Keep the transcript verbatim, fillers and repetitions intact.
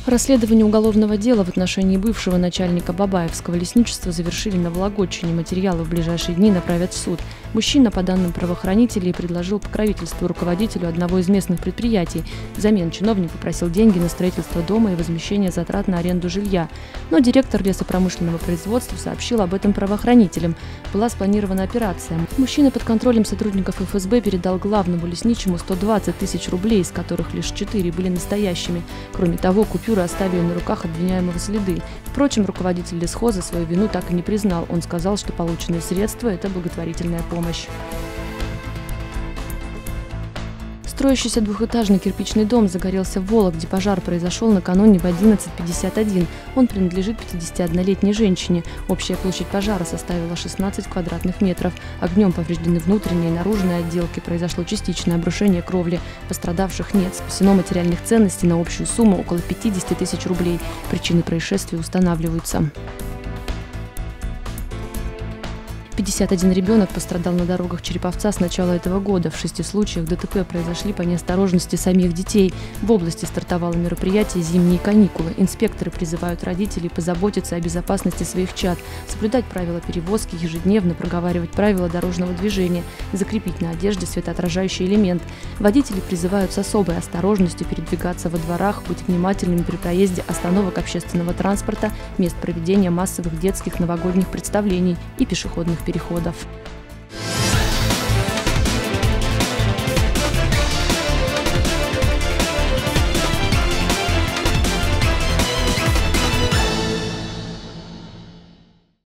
Расследование уголовного дела в отношении бывшего начальника Бабаевского лесничества завершили на Вологодчине. Материалы в ближайшие дни направят в суд. Мужчина, по данным правоохранителей, предложил покровительство руководителю одного из местных предприятий. Взамен чиновник попросил деньги на строительство дома и возмещение затрат на аренду жилья. Но директор лесопромышленного производства сообщил об этом правоохранителям. Была спланирована операция. Мужчина под контролем сотрудников эф эс бэ передал главному лесничему сто двадцать тысяч рублей, из которых лишь четыре были настоящими. Кроме того, купюры оставили на руках обвиняемого следы. Впрочем, руководитель лесхоза свою вину так и не признал. Он сказал, что полученные средства – это благотворительная помощь. Строящийся двухэтажный кирпичный дом загорелся в Вологде. Пожар произошел накануне в одиннадцать пятьдесят один. Он принадлежит пятидесятиоднолетней женщине. Общая площадь пожара составила шестнадцать квадратных метров. Огнем повреждены внутренние и наружные отделки. Произошло частичное обрушение кровли. Пострадавших нет. Спасено материальных ценностей на общую сумму около пятидесяти тысяч рублей. Причины происшествия устанавливаются. пятьдесят один ребенок пострадал на дорогах Череповца с начала этого года. В шести случаях дэ тэ пэ произошли по неосторожности самих детей. В области стартовало мероприятие «Зимние каникулы». Инспекторы призывают родителей позаботиться о безопасности своих чад, соблюдать правила перевозки, ежедневно проговаривать правила дорожного движения, закрепить на одежде светоотражающий элемент. Водители призывают с особой осторожностью передвигаться во дворах, быть внимательными при проезде остановок общественного транспорта, мест проведения массовых детских новогодних представлений и пешеходных переходов.